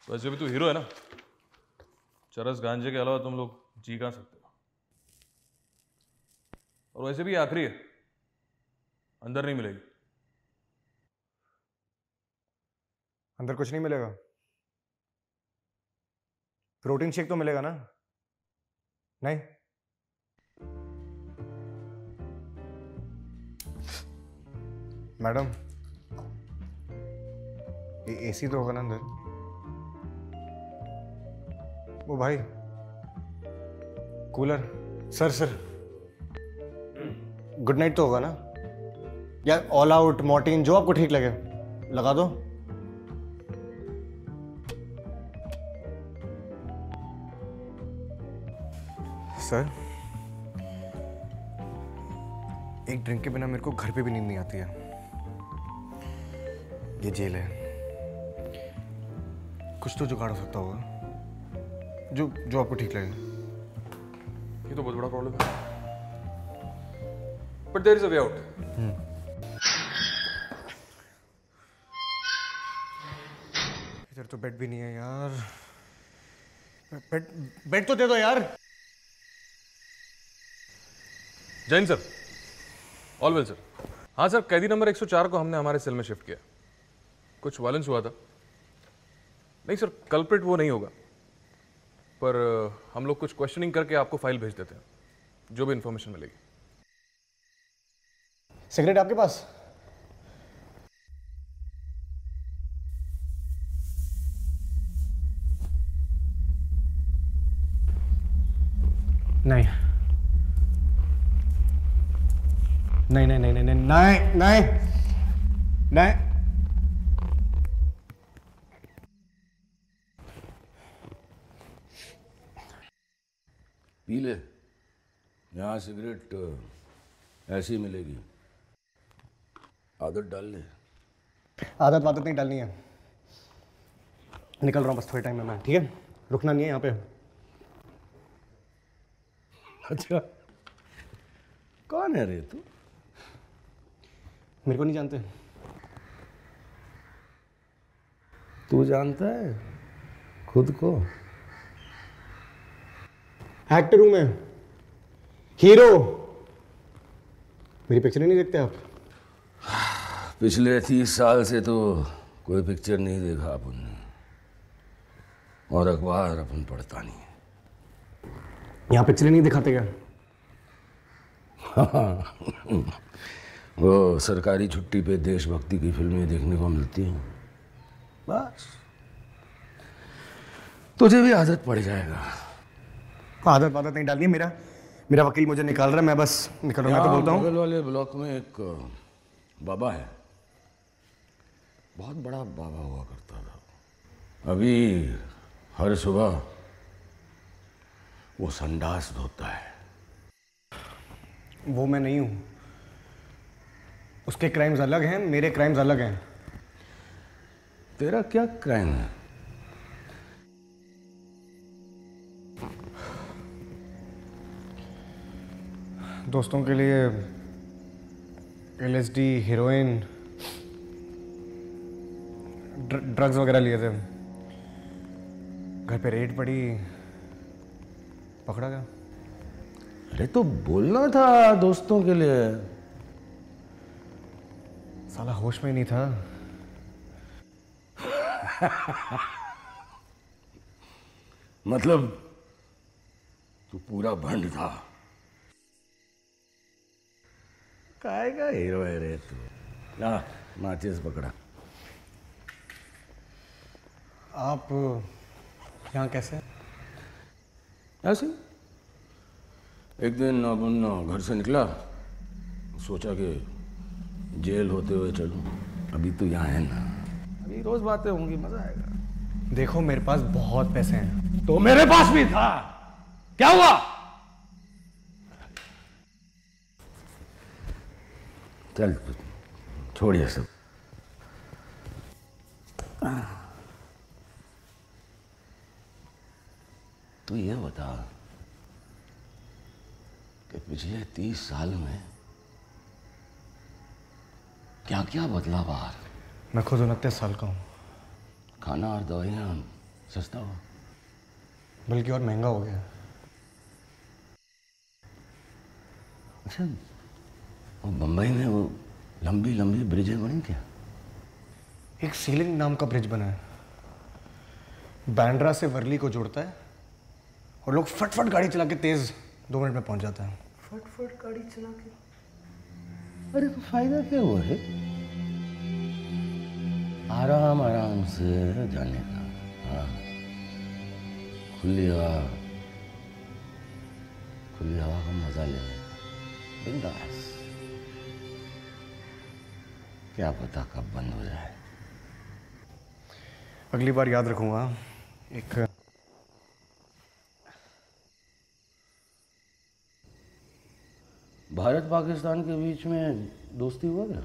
वैसे भी तू हीरो है ना, चरस गांजे के अलावा तुम लोग जी कहाँ सकते हो। और वैसे भी आखिरी है, अंदर नहीं मिलेगी। अंदर कुछ नहीं मिलेगा। प्रोटीन शेक तो मिलेगा ना? नहीं? मैडम, ये एसी तो होगा ना अंदर? वो भाई, कूलर। सर गुड नाइट तो होगा ना? या ऑल आउट, मॉर्टिन, जो आपको ठीक लगे लगा दो। सर, एक ड्रिंक के बिना मेरे को घर पे भी नींद नहीं आती है। ये जेल है, कुछ तो जुगाड़ हो सकता होगा जो आपको ठीक लगे। ये तो बहुत बड़ा प्रॉब्लम है, but there is a way out. इधर तो बेड भी नहीं है यार। बेड तो दे दो यार। Jain sir, all well sir. हाँ सर, कैदी नंबर 104 को हमने हमारे सेल में शिफ्ट किया। कुछ वायलेंस हुआ था। नहीं सर, कल्प्रिट वो नहीं होगा, पर हम लोग कुछ क्वेश्चनिंग करके आपको फाइल भेज देते हैं, जो भी इंफॉर्मेशन मिलेगी। सिगरेट आपके पास? नहीं नहीं नहीं नहीं नहीं नहीं नहीं नहीं नहीं। पी ले, यहाँ सिगरेट ऐसी मिलेगी, आदत डाल ले। आदत वादत नहीं डालनी है। निकल रहा हूँ बस थोड़े टाइम में मैं, ठीक है? रुकना नहीं है यहाँ पे। अच्छा, कौन है रे तू? मेरे को नहीं जानते? तू जानता है खुद को? एक्टर हूं मैं, हीरो। मेरी पिक्चर नहीं देखते आप? पिछले 30 साल से तो कोई पिक्चर नहीं देखा अपन ने, और अखबार अपन पढ़ता नहीं है। यहाँ पिक्चरें नहीं दिखाते क्या? वो सरकारी छुट्टी पे देशभक्ति की फिल्में देखने को मिलती हैं, बस। तुझे भी आदत पड़ जाएगा। आदत वादत नहीं डालनी है। मेरा वकील मुझे निकाल रहा है, मैं बस निकल रहा हूँ। मैं तो बोलता हूँ। बगल वाले ब्लॉक में एक बाबा है, बहुत बड़ा बाबा हुआ करता था। अभी हर सुबह वो संडास धोता है। वो मैं नहीं हूँ। उसके क्राइम्स अलग हैं, मेरे क्राइम्स अलग हैं। तेरा क्या क्राइम है? दोस्तों के लिए LSD, हीरोइन, ड्रग्स वगैरह लिए थे। घर पे रेड पड़ी, पकड़ा गया। अरे तो बोलना था दोस्तों के लिए। साला होश में ही नहीं था। मतलब तू पूरा भंड था। काय का हीरो है रे तू? ला माचिस पकड़ा। आप यहाँ कैसे? ऐसे एक दिन अपन घर से निकला, सोचा कि जेल होते हुए चलूं। अभी तो यहाँ है ना, अभी रोज बातें होंगी, मजा आएगा। देखो मेरे पास बहुत पैसे हैं। तो मेरे पास भी था, क्या हुआ? चल छोड़ ये सब। तू ये बता कि पिछले 30 साल में क्या क्या बदला बाहर? मैं खुद 29 साल का हूँ। खाना और दवाइयाँ सस्ता हुआ, बल्कि और महंगा हो गया। अच्छा, वो बम्बई में वो लंबी लंबी ब्रिजें बनी क्या? एक सीलिंग नाम का ब्रिज बना है, बांद्रा से वर्ली को जोड़ता है और लोग फटफट गाड़ी चला के तेज 2 मिनट में पहुंच जाता है। फटफट गाड़ी चला के? अरे तो फायदा क्या हुआ है? आराम आराम से जाने का। हाँ, खुली हवा का मजा लेने का, बिंदास। क्या पता कब बंद हो जाए। अगली बार याद रखूंगा। एक भारत पाकिस्तान के बीच में दोस्ती हुआ क्या?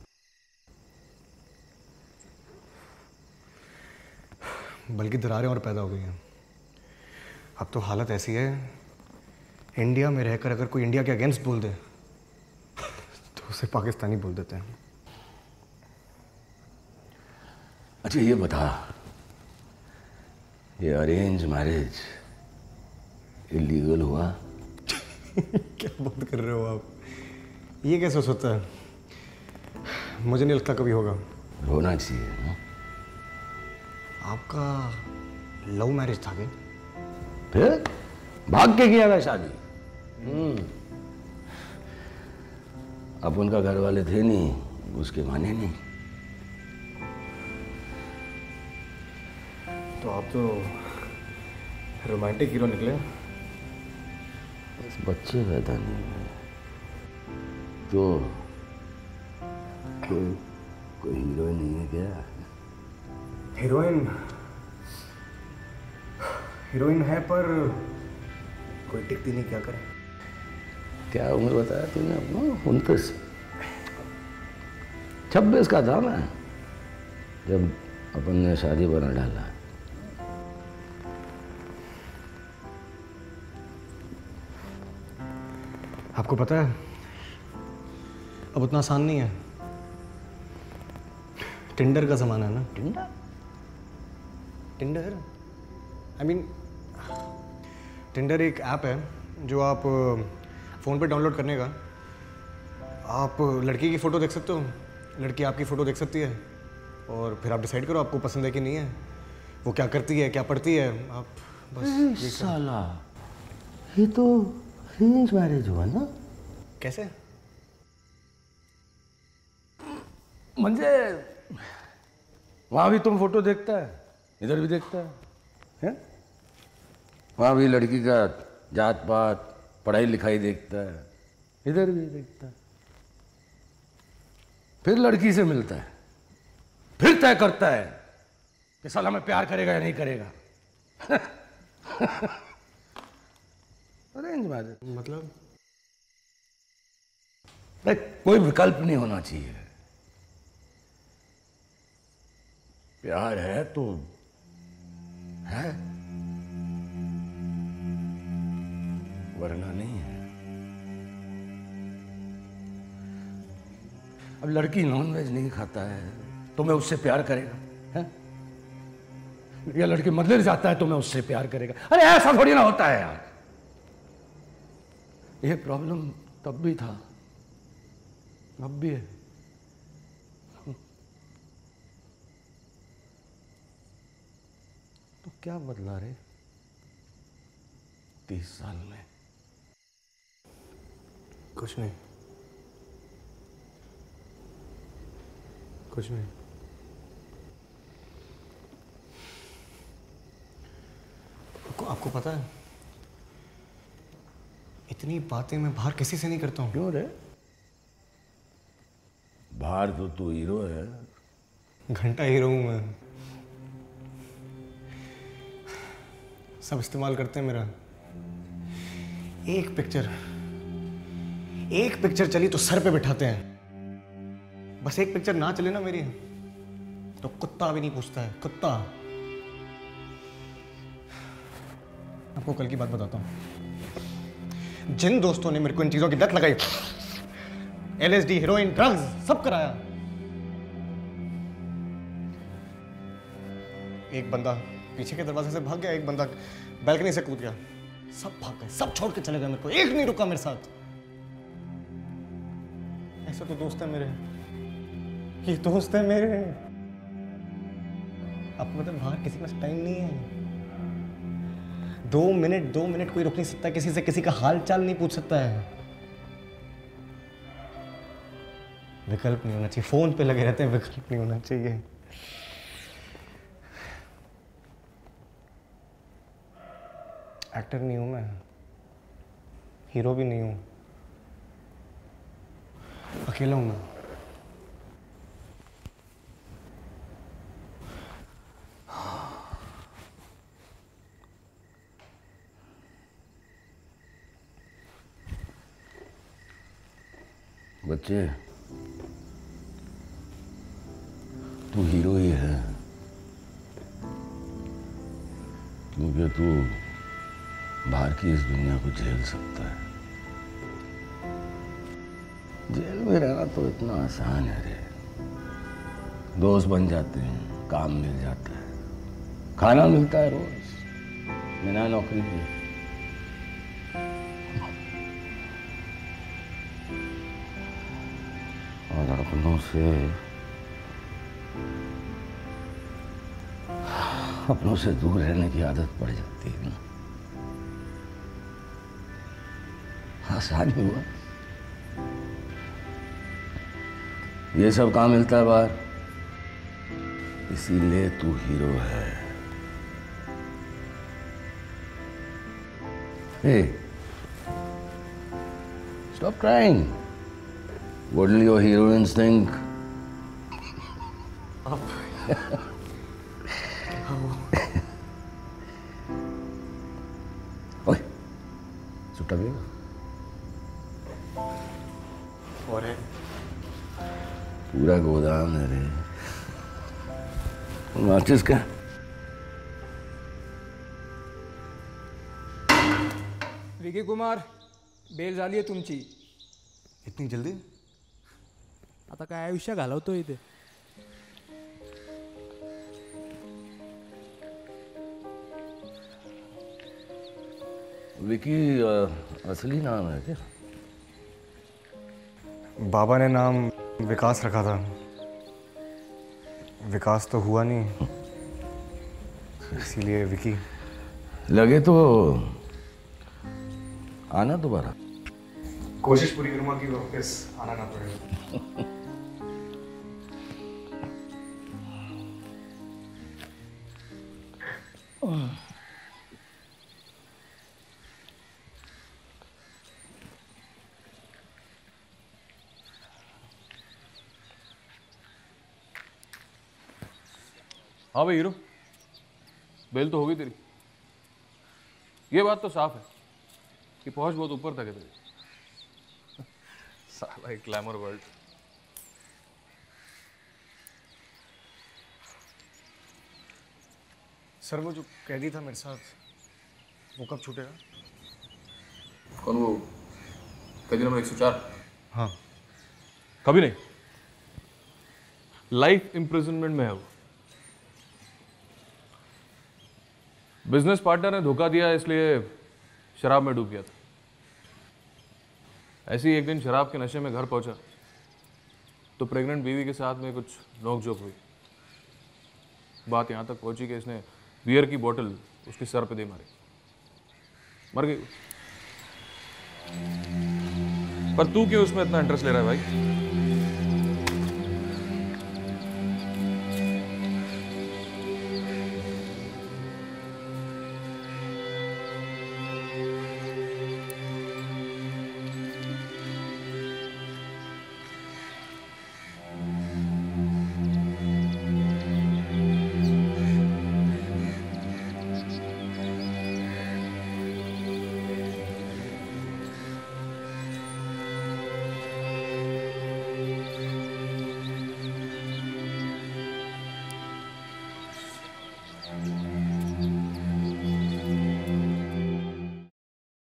बल्कि दरारें और पैदा हो गई हैं। अब तो हालत ऐसी है, इंडिया में रहकर अगर कोई इंडिया के अगेंस्ट बोल दे तो उसे पाकिस्तानी बोल देते हैं। अच्छा ये बता, ये अरेंज मैरिज इलीगल हुआ? क्या बात कर रहे हो आप? ये कैसे हो सकता है? मुझे नहीं लगता कभी होगा। होना चाहिए ना। आपका लव मैरिज था क्या? फिर भाग के किया था शादी। अब उनका घर वाले थे नहीं, उसके माने नहीं। तो आप तो रोमांटिक हीरो निकले। बस बच्चे पैदा नहीं हुए तो कोई हीरोइन नहीं है क्या? हीरोइन है पर कोई टिकती नहीं, क्या करे? क्या उम्र बताया तूने अपना? 29। 26 का था मैं जब अपन ने शादी बना डाला। आपको पता है अब उतना आसान नहीं है। टिंडर का जमाना है ना। टिंडर आई मीन टिंडर एक ऐप है जो आप फ़ोन पे डाउनलोड करने का, आप लड़की की फ़ोटो देख सकते हो, लड़की आपकी फ़ोटो देख सकती है और फिर आप डिसाइड करो आपको पसंद है कि नहीं है, वो क्या करती है क्या पढ़ती है। आप बस ये साला, ये तो अरेंज मैरिज हुआ ना? कैसे? म्हणजे वहां भी तुम फोटो देखता है, इधर भी देखता है? वहां भी लड़की का जात पात पढ़ाई लिखाई देखता है, इधर भी देखता है। फिर लड़की से मिलता है, फिर तय करता है कि साला में प्यार करेगा या नहीं करेगा। अरेंज मैरिज मतलब कोई विकल्प नहीं होना चाहिए। प्यार है तो है, वरना नहीं है। अब लड़की नॉनवेज नहीं खाता है तो मैं उससे प्यार करेगा है? या लड़की मंदिर जाता है तो मैं उससे प्यार करेगा? अरे ऐसा थोड़ी ना होता है यार। ये प्रॉब्लम तब भी था, अब भी है। तो क्या बदला रे 30 साल में? कुछ नहीं, कुछ नहीं। आपको पता है इतनी बातें मैं बाहर किसी से नहीं करता हूँ। क्यों रे? बाहर तो तू हीरो है। घंटा हीरो हूँ मैं। सब इस्तेमाल करते हैं मेरा। एक पिक्चर चली तो सर पे बिठाते हैं। बस एक पिक्चर ना चले ना मेरी तो कुत्ता भी नहीं पूछता है, कुत्ता। आपको कल की बात बताता हूं। जिन दोस्तों ने मेरे को इन चीजों की लत लगाई, LSD, हीरोइन, ड्रग्स सब कराया, एक बंदा पीछे के दरवाजे से भाग गया, एक बंदा बैल्कनी से कूद गया, सब भाग गए, सब छोड़ के चले गए मेरे को, एक नहीं रुका मेरे साथ। ऐसे तो दोस्त है मेरे, ये दोस्त है मेरे। आपको मतलब बाहर किसी के पास टाइम नहीं है। 2 मिनट कोई रुक नहीं सकता किसी से, किसी का हाल चाल नहीं पूछ सकता है। विकल्प नहीं होना चाहिए, फोन पे लगे रहते हैं, विकल्प नहीं होना चाहिए। एक्टर नहीं हूं मैं, हीरो भी नहीं हूं, अकेला हूं मैं। बच्चे, तू हीरो ही है, क्योंकि तू बाहर की इस दुनिया को झेल सकता है। जेल में रहना तो इतना आसान है रे, दोस्त बन जाते हैं, काम मिल जाता है, खाना मिलता है रोज, बिना नौकरी के। और अपनों से दूर रहने की आदत पड़ जाती है ना। आसान ही हुआ, ये सब काम मिलता है बाहर, इसीलिए तू हीरो है। Hey, stop crying. Wouldn't your heroines think? ओए, सुट्टा पिएगा? और है पूरा गोदाम है रे। माचिस का? विकी कुमार, बेल झाली आहे तुमची. इतनी जल्दी? आता काय आयुष्य घालवतो इथे. विकी असली नाम है क्या? बाबा ने नाम विकास रखा था, विकास तो हुआ नहीं, इसीलिए विकी। लगे तो आना दोबारा। कोशिश पूरी करूंगा कि वापस आना ना पड़े। हाँ भाई हीरो, बेल तो हो गई तेरी। ये बात तो साफ है कि पहुंच बहुत ऊपर तक है तेरी। साला एक ग्लैमर वर्ल्ड। सर वो जो कैदी था मेरे साथ, वो कब छूटेगा? कौन वो कैदी नंबर 104? हाँ। कभी नहीं, लाइफ इम्प्रिजनमेंट में है वो। बिजनेस पार्टनर ने धोखा दिया इसलिए शराब में डूब गया था। ऐसे ही एक दिन शराब के नशे में घर पहुंचा तो प्रेग्नेंट बीवी के साथ में कुछ नोकझोंक हुई। बात यहां तक पहुंची कि इसने बियर की बोतल उसके सर पे दे मारी, मर गई। पर तू क्यों उसमें इतना इंटरेस्ट ले रहा है भाई?